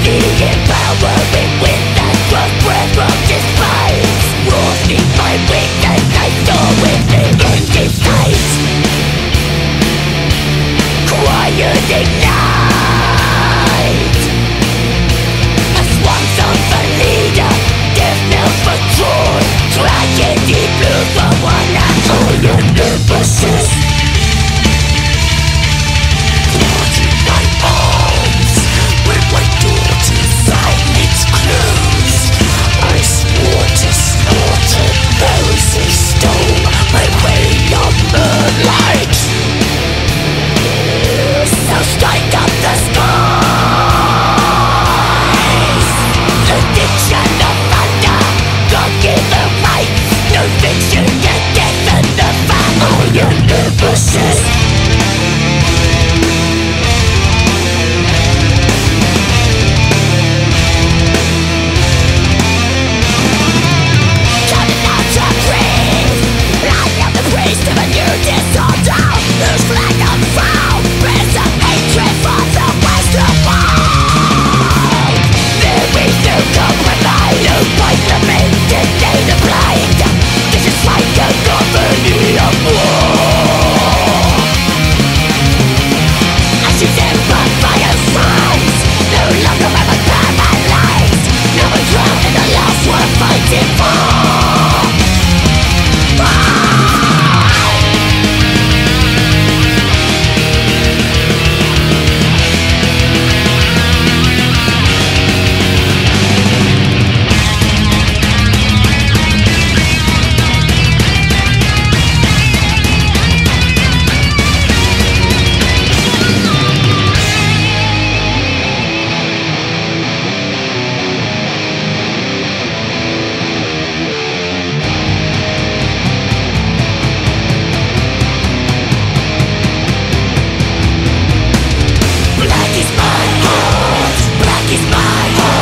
empowering with that rough breath of despise. Wolves need my weakness, I soar with me in this fight. Quiet ignite. A swansong for Leda, Deathknells for Troy. Tragedy blue for one night. Iron Nemesis. Blood in my arms, when my door to eyelids close. I swore to slaughter those who stole my way of moonlight. So strike up the skies. The diction of thunder, God-given rites. No fiction can deafen the fact. Iron Nemesis. Coming out to breathe. I am the priest of a new disorder. Whose flag unfurled brings a hatred for the western world. There is no compromise, no point lament, they the blind. This is like a cacophony of war. Ashes ember, fire rise. No longer am I paralyzed. No one drowned in the lost we're fighting for. Black is my heart, black is my heart.